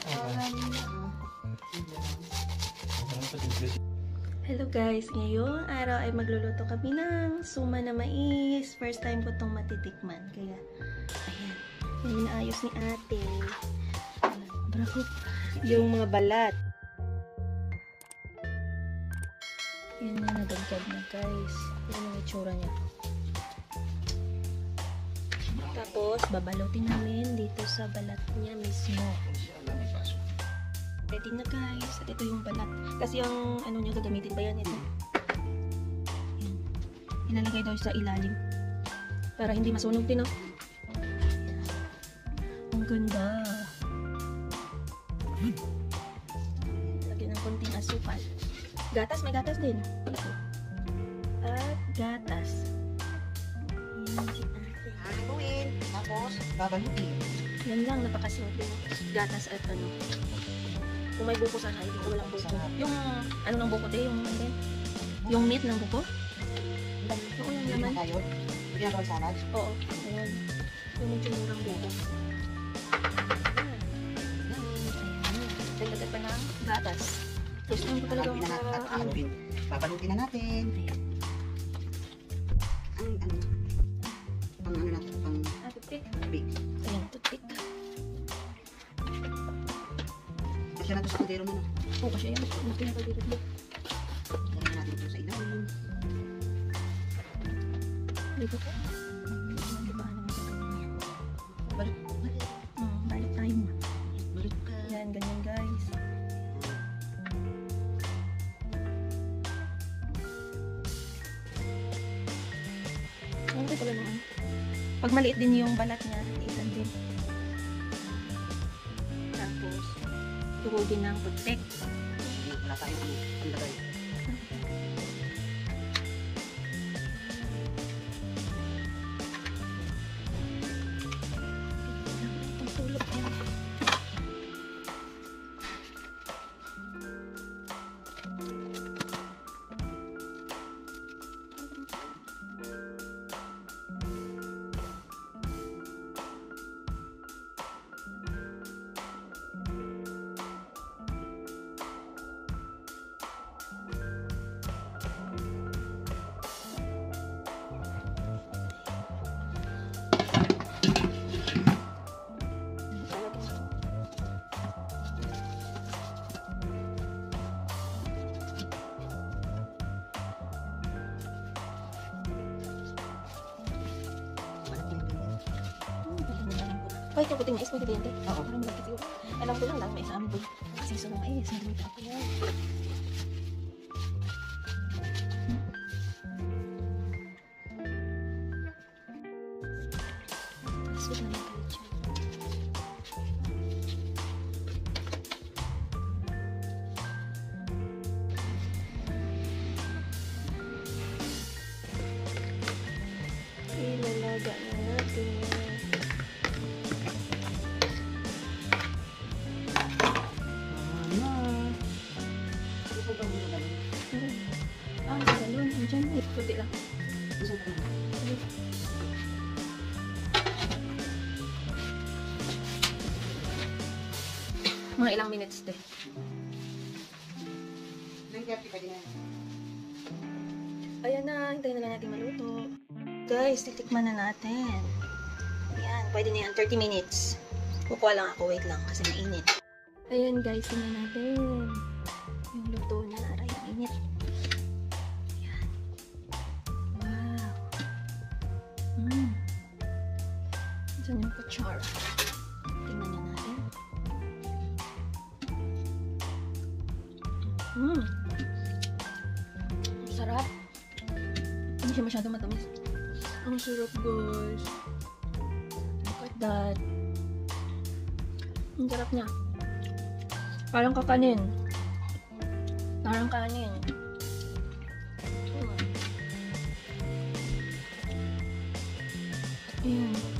Hello guys! Ngayong araw ay magluluto kami ng suma na mais. First time ko itong matitikman. Kaya, ayan. Yung inaayos ni ate. Bravo. Yung mga balat. Yan na, nagagad na guys. Yan ang itsura niya. Tapos, babalutin namin dito sa balat niya mismo. Ready na guys. At ito yung balat. Kasi yung ano niya gagamitin ba yan ito? Yan. Ilalagay daw sa ilalim. Para hindi masunog din, no? Yan. Ang ganda. Lagyan ng konting asukal. Gatas, may gatas din. At gatas. Yan si ate. Haluin. Tapos, babalutin. Yan lang, napakasimple. Gatas at ano. Kung may buko sana, hindi ko walang buko. Yung, ano ng buko din? Yung meat ng buko? Oo, yung naman. Tayo. Bigyan ko salad. Oo, ayun. Yung medyo murang buko. Ayan. Dagdagan pa ng gatas. Gusto nyo ko talaga Haluin. Babalutin na natin. Ang ano natin, pang toothpick. big. Ayan, toothpick. Kasi natin sa kaldero na, no? Oo, kasi yan. Gusto nyo kaldero dito. Lagyan natin ito sa ilalim. Dito po. Diba naman sa ganyan. Balik. Balik tayo. Balik ka. Yan, ganyan guys. Ano pala naman? Pag maliit din yung balat niya, isan din. Tapos, tuhugin ng toothpick. Wala tayong ano. Ang lagay. Ang tulog yan. Kahit yung puting mais, may kuryente. Oo. Parang malapit siguro. Alam ko lang may sa amin po. Season ng mais. Hindi mo ako yan. Sweet na lang kayo dyan. Ilalaga na natin. Galon. Diyan. Puti lang. Mga ilang minutes din. Ayan na. Hintayin na lang natin maluto. Guys, titikman na natin. Ayan. Pwede na yan. 30 minutes. Kukuha lang ako. Wait lang. Kasi mainit. Ayan guys. Tingnan natin. Yung luto na. Aray, mainit. Ayan. Wow. Diyan yung kutsara. Tingnan na natin. Ang sarap. Hindi siya masyado matamis. Ang sarap guys. Look at that. Ang sarap niya. Parang kakanin. Parang kanin. Ayan.